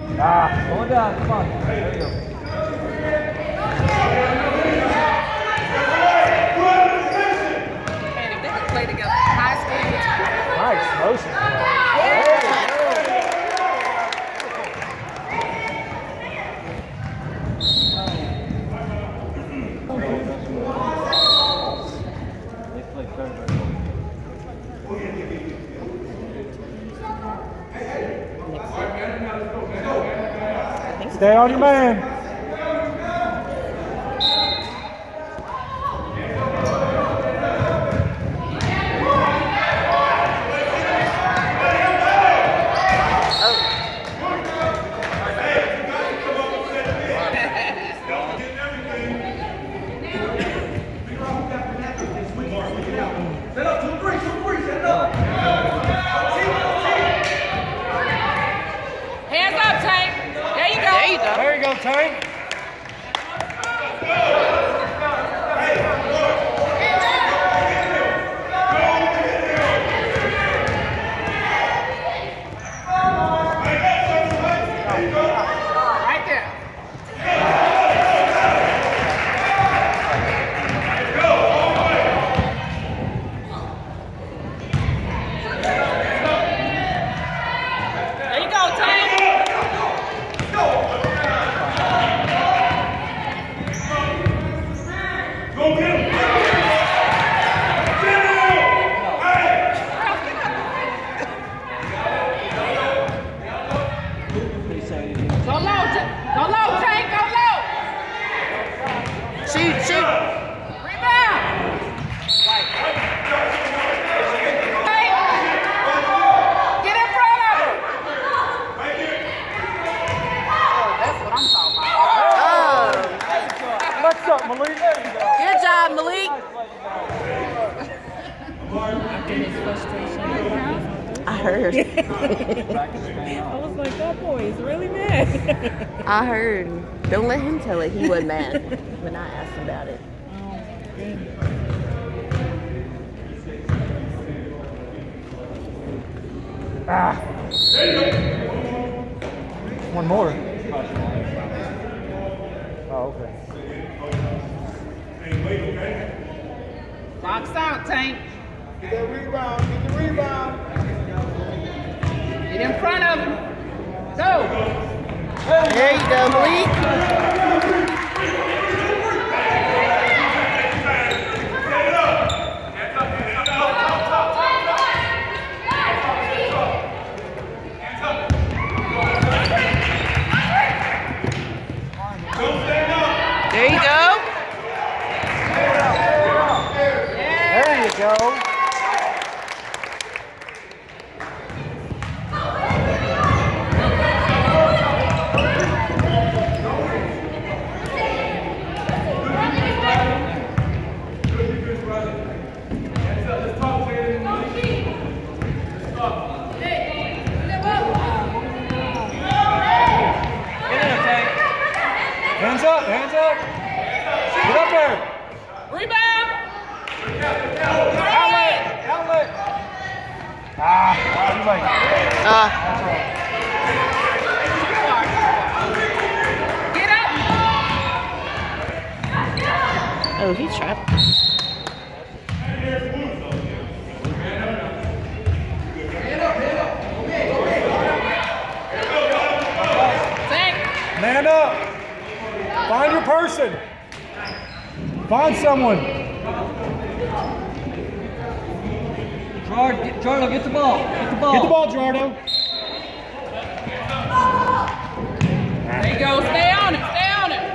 Going down, come on. There you go. Man, if they could play together, high school. Nice motion. They play very, very well. Stay on your man. Hands up, Tank. There you go. There you go. There you go, Tank. Right there. There you go, Tank. Go low, go low, Tank, go low. Shoot, shoot. Rebound. Tank, get in front of him. Oh, that's what I'm talking about. Oh, What's up, Malik? There you go. good job, Malik. I heard. I was like, that boy is really mad. I heard. Don't let him tell it. He wasn't mad when I asked him about it. One more. Oh, okay. Box out, Tank. Get that rebound. Get the rebound. Get in front of him. Go. There you go, Malik. There you go. There you go. Hands up, hands up. Get up there. Rebound. Outlet, outlet. You might. Get up. Oh, he trapped. Tank. Man up. Find your person. Find someone. Jardo, get the ball. Get the ball. Get the ball, Jardo. There you go. Stay on it. Stay on it.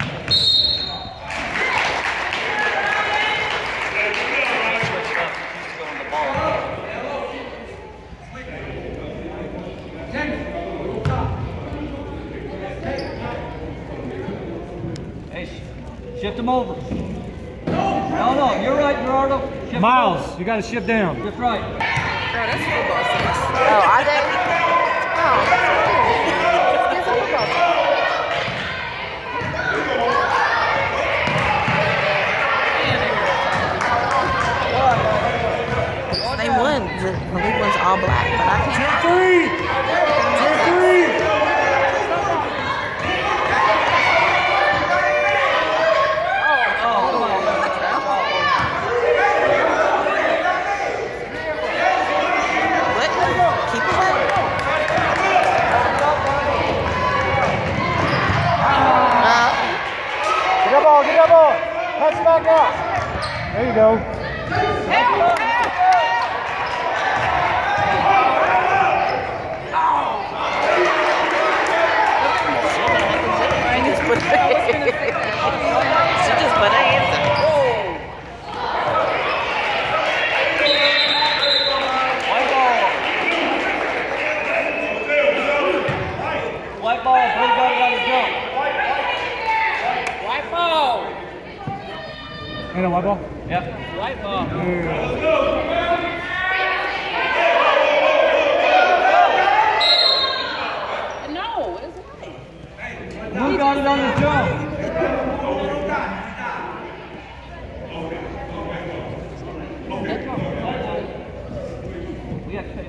Hey, shift him over. No, you're right, Gerardo. Shift Miles, over. you got to shift down. Shift right. Girl, that's football sex. Oh, are they? Oh, it's a football team. They won. The Malik one's all black, but I can't. Three. back out. There you go. She just put her hands up. White ball, play got it on the jump. White ball. And a white ball? Yep. White ball. No, it's white. Who got it on the jump? We have to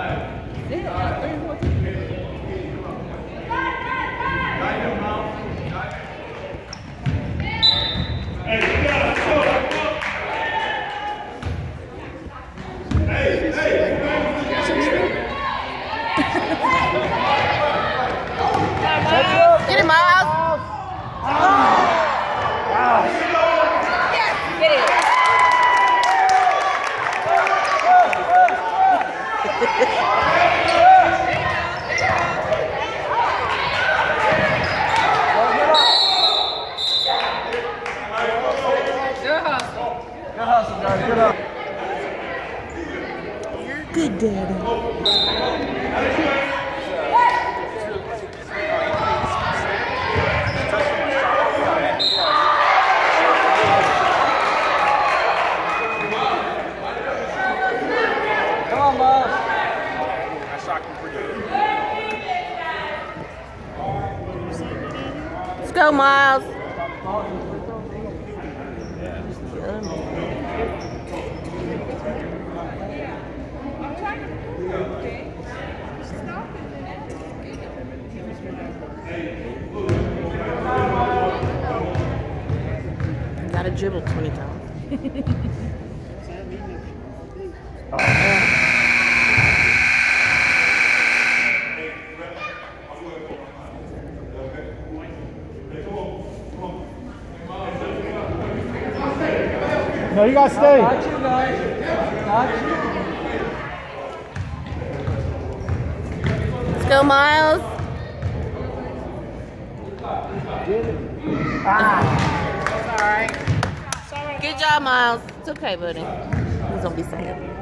Get him, Miles. Get it. Good hustle, guys. Good hustle. You're good, Daddy. Come on, Miles. Let's go, Miles. Gotta dribble 20 times. No, you gotta stay. Got you, guys. Got you. Let's go, Miles. Good job, Miles. It's okay, buddy. He's gonna be sad.